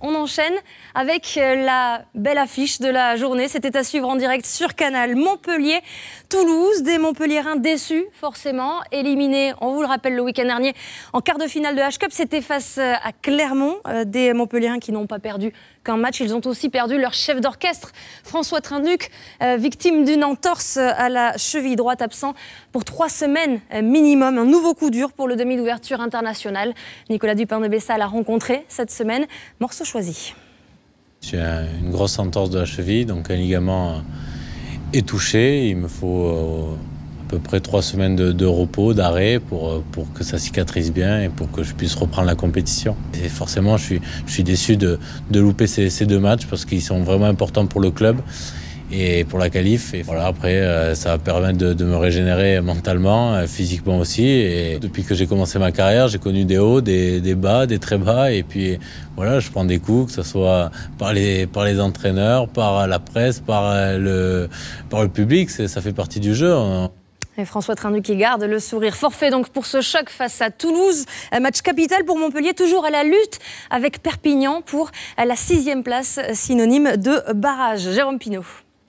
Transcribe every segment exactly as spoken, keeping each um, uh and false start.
on enchaîne avec la belle affiche de la journée. C'était à suivre en direct sur Canal. Montpellier-Toulouse, des Montpelliérains déçus forcément, éliminés, on vous le rappelle, le week-end dernier en quart de finale de H-Cup. C'était face à Clermont, des Montpelliérains qui n'ont pas perdu qu'un match. Ils ont aussi perdu leur chef d'orchestre, François Trinduc, euh, victime d'une entorse à la cheville droite, absent pour trois semaines euh, minimum. Un nouveau coup dur pour le demi d'ouverture international. Nicolas Dupin de Bessa l'a rencontré cette semaine. Morceau choisi. J'ai une grosse entorse de la cheville, donc un ligament est touché. Il me faut euh, à peu près trois semaines de, de repos, d'arrêt pour, pour que ça cicatrise bien et pour que je puisse reprendre la compétition. Et forcément, je suis, je suis déçu de, de louper ces, ces deux matchs parce qu'ils sont vraiment importants pour le club et pour la qualif. Et voilà, après, euh, ça va permettre de, de me régénérer mentalement, euh, physiquement aussi. Et depuis que j'ai commencé ma carrière, j'ai connu des hauts, des, des bas, des très bas. Et puis voilà, je prends des coups, que ce soit par les, par les entraîneurs, par la presse, par le, par le public. Ça fait partie du jeu. Hein. Et François Trinduc qui garde le sourire. Forfait donc pour ce choc face à Toulouse. Un match capital pour Montpellier, toujours à la lutte avec Perpignan pour la sixième place, synonyme de barrage. Jérôme Pinault.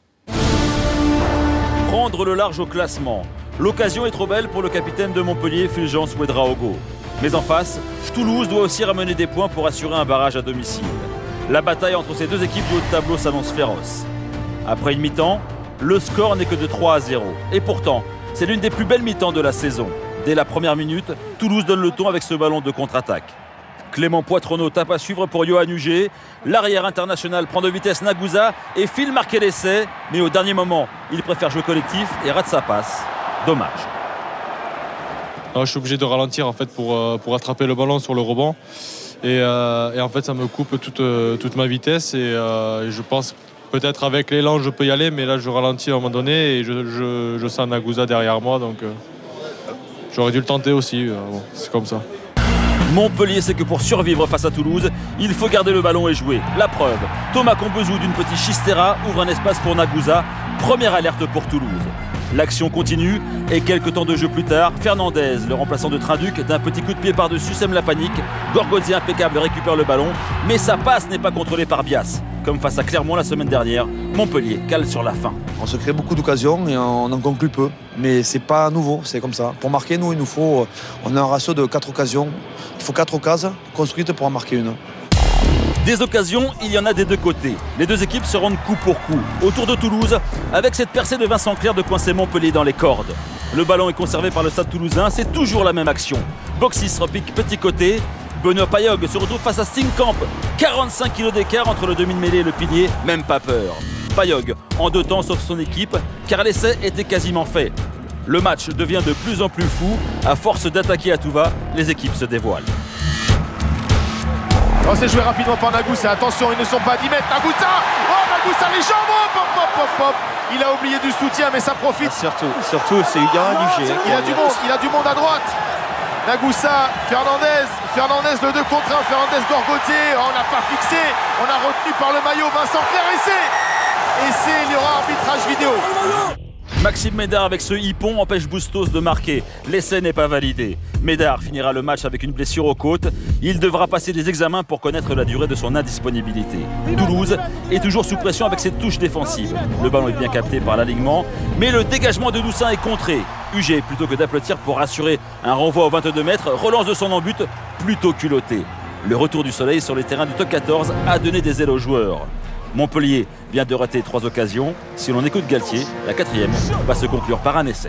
Prendre le large au classement. L'occasion est trop belle pour le capitaine de Montpellier, Fulgence Ouedraogo. Mais en face, Toulouse doit aussi ramener des points pour assurer un barrage à domicile. La bataille entre ces deux équipes du haut de tableau s'annonce féroce. Après une mi-temps, le score n'est que de trois à zéro. Et pourtant, c'est l'une des plus belles mi-temps de la saison. Dès la première minute, Toulouse donne le ton avec ce ballon de contre-attaque. Clément Poitronneau tape à suivre pour Johan Huget. L'arrière international prend de vitesse Nagusa et file marquer l'essai. Mais au dernier moment, il préfère jouer collectif et rate sa passe. Dommage. Alors, je suis obligé de ralentir en fait, pour, pour attraper le ballon sur le rebond. Et, euh, et en fait, ça me coupe toute, toute ma vitesse. Et, euh, et je pense peut-être avec l'élan, je peux y aller. Mais là, je ralentis à un moment donné et je, je, je sens Nagusa derrière moi. Donc, euh, j'aurais dû le tenter aussi. Euh, bon, c'est comme ça. Montpellier sait que pour survivre face à Toulouse, il faut garder le ballon et jouer. La preuve, Thomas Combezou d'une petite Chistera ouvre un espace pour Nagusa. Première alerte pour Toulouse. L'action continue et quelques temps de jeu plus tard, Fernandez, le remplaçant de Trinduc, d'un petit coup de pied par-dessus sème la panique. Gorgozzi impeccable récupère le ballon, mais sa passe n'est pas contrôlée par Bias. Comme face à Clermont la semaine dernière, Montpellier cale sur la fin. On se crée beaucoup d'occasions et on en conclut peu. Mais c'est pas nouveau, c'est comme ça. Pour marquer, nous, il nous faut... On a un ratio de quatre occasions. Il faut quatre occasions construites pour en marquer une. Des occasions, il y en a des deux côtés. Les deux équipes se rendent coup pour coup. Autour de Toulouse, avec cette percée de Vincent Clerc de coincer Montpellier dans les cordes. Le ballon est conservé par le Stade Toulousain, c'est toujours la même action. Boxis repique petit côté. Benoît Payog se retrouve face à Steenkamp. quarante-cinq kilos d'écart entre le demi-mêlée et le pilier, même pas peur. Payog, en deux temps, sauve son équipe, car l'essai était quasiment fait. Le match devient de plus en plus fou. À force d'attaquer à tout va, les équipes se dévoilent. Oh, c'est joué rapidement par Nagusa. Attention, ils ne sont pas à dix mètres. Nagusa, oh Nagusa, les jambes, hop, hop, hop, hop, hop. Il a oublié du soutien, mais ça profite. Ah, surtout, surtout, c'est il y a un Huget. Il a du monde, il a du monde à droite. Nagusa, Fernandez, Fernandez le deux contre un, Fernandez Gorgozzi, oh, on n'a pas fixé, on a retenu par le maillot Vincent Clerc, et c'est, et c'est, il y aura arbitrage vidéo. Maxime Médard avec ce hippon empêche Bustos de marquer. L'essai n'est pas validé. Médard finira le match avec une blessure aux côtes. Il devra passer des examens pour connaître la durée de son indisponibilité. Toulouse est toujours sous pression avec ses touches défensives. Le ballon est bien capté par l'alignement, mais le dégagement de Doussin est contré. Huget, plutôt que d'applaudir pour assurer un renvoi aux vingt-deux mètres, relance de son en-but plutôt culotté. Le retour du soleil sur les terrains du top quatorze a donné des ailes aux joueurs. Montpellier vient de rater trois occasions. Si l'on écoute Galtier, la quatrième va se conclure par un essai.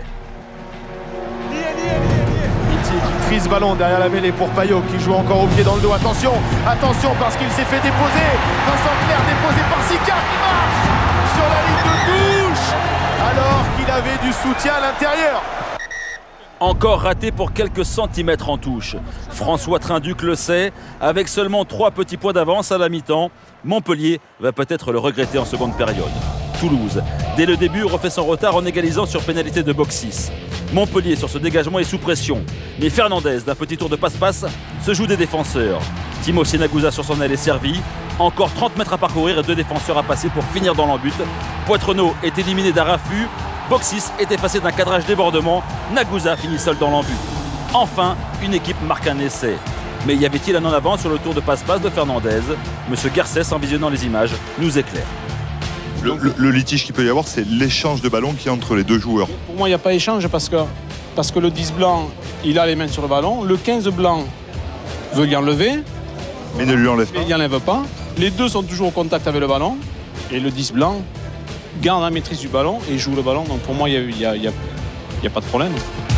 Iti qui trie ce ballon derrière la mêlée pour Payot qui joue encore au pied dans le dos. Attention, attention parce qu'il s'est fait déposer. Vincent Clerc déposé par Sicard qui marche sur la ligne de touche alors qu'il avait du soutien à l'intérieur. Encore raté pour quelques centimètres en touche. François Trinduc le sait, avec seulement trois petits points d'avance à la mi-temps, Montpellier va peut-être le regretter en seconde période. Toulouse, dès le début, refait son retard en égalisant sur pénalité de Boxis. Montpellier sur ce dégagement est sous pression. Mais Fernandez, d'un petit tour de passe-passe, se joue des défenseurs. Timothy Nagusa sur son aile est servi. Encore trente mètres à parcourir et deux défenseurs à passer pour finir dans l'embut. Poitronneau est éliminé d'un raffut. Boxis est effacé d'un cadrage débordement. Nagusa finit seul dans l'embut. Enfin, une équipe marque un essai. Mais y avait-il un en avant sur le tour de passe-passe de Fernandez? Monsieur Garcès, en visionnant les images, nous éclaire. Le, le, le litige qu'il peut y avoir, c'est l'échange de ballon qu'il y a entre les deux joueurs. Pour moi, il n'y a pas échange parce que, parce que le dix blanc, il a les mains sur le ballon. Le quinze blanc veut l'y enlever. Mais il ne lui enlève pas. Il n'y enlève pas. Les deux sont toujours au contact avec le ballon. Et le dix blanc garde la maîtrise du ballon et joue le ballon. Donc pour moi, il n'y a, y a, y a pas de problème.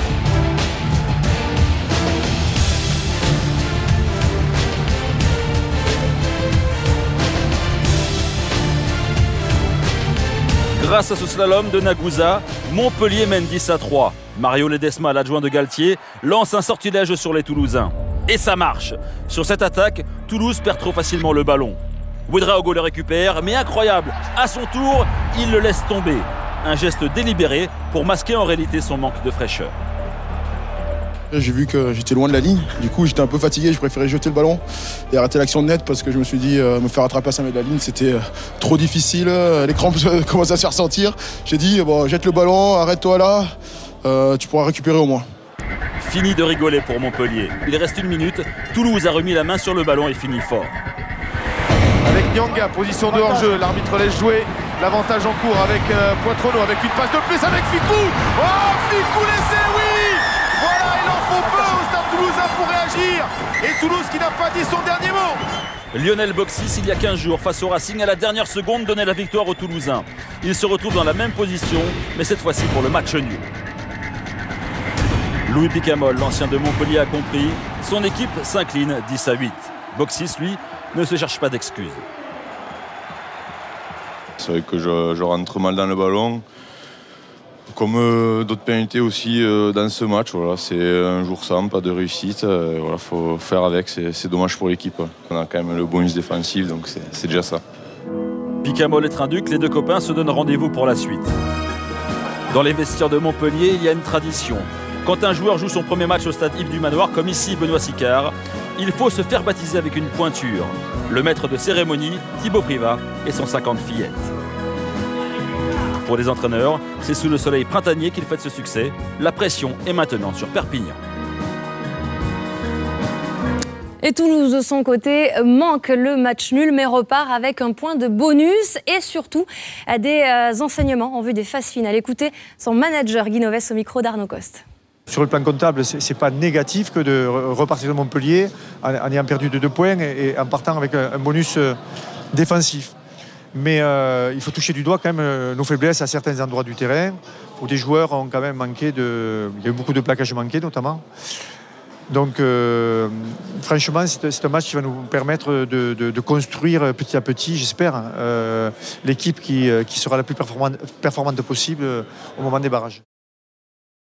Grâce à ce slalom de Nagusa, Montpellier mène dix à trois. Mario Ledesma, l'adjoint de Galtier, lance un sortilège sur les Toulousains. Et ça marche. Sur cette attaque, Toulouse perd trop facilement le ballon. Ouedraogo le récupère, mais incroyable, à son tour, il le laisse tomber. Un geste délibéré pour masquer en réalité son manque de fraîcheur. J'ai vu que j'étais loin de la ligne, du coup j'étais un peu fatigué, je préférais jeter le ballon et arrêter l'action net parce que je me suis dit euh, me faire attraper à cinq mètres de la ligne c'était euh, trop difficile, euh, les crampes euh, commencent à se faire sentir. J'ai dit bon, jette le ballon, arrête-toi là, euh, tu pourras récupérer au moins. Fini de rigoler pour Montpellier. Il reste une minute, Toulouse a remis la main sur le ballon et finit fort. Avec Nyanga, position de hors-jeu, l'arbitre laisse jouer. L'avantage en cours avec euh, Poitrono, avec une passe de plus avec Ficou. Oh, Ficou laissé, oui. Voilà, il en faut peu au Stade Toulousain pour réagir. Et Toulouse qui n'a pas dit son dernier mot. Lionel Boxis, il y a quinze jours, face au Racing, à la dernière seconde, donnait la victoire aux Toulousains. Il se retrouve dans la même position, mais cette fois-ci pour le match nul. Louis Picamol, l'ancien de Montpellier, a compris. Son équipe s'incline dix à huit. Boxis, lui, ne se cherche pas d'excuses. C'est vrai que je, je rentre mal dans le ballon. Comme euh, d'autres pénalités aussi euh, dans ce match. Voilà, c'est un jour sans, pas de réussite. Il voilà, faut faire avec, c'est dommage pour l'équipe. On a quand même le bonus défensif, donc c'est déjà ça. Picamol et Trinduc, les deux copains se donnent rendez-vous pour la suite. Dans les vestiaires de Montpellier, il y a une tradition. Quand un joueur joue son premier match au stade Yves du Manoir, comme ici Benoît Sicard, il faut se faire baptiser avec une pointure. Le maître de cérémonie, Thibaut Privat, et son cinquante fillettes. Pour les entraîneurs, c'est sous le soleil printanier qu'il fête ce succès. La pression est maintenant sur Perpignan. Et Toulouse, de son côté, manque le match nul, mais repart avec un point de bonus et surtout des euh, enseignements en vue des phases finales. Écoutez son manager Guy Novès au micro d'Arnaud Coste. Sur le plan comptable, ce n'est pas négatif que de repartir de Montpellier en, en ayant perdu de deux points et, et en partant avec un, un bonus euh, défensif. Mais euh, il faut toucher du doigt quand même euh, nos faiblesses à certains endroits du terrain où des joueurs ont quand même manqué de... Il y a eu beaucoup de plaquages manqués notamment. Donc euh, franchement, c'est un match qui va nous permettre de, de, de construire petit à petit, j'espère, euh, l'équipe qui, qui sera la plus performante, performante possible au moment des barrages.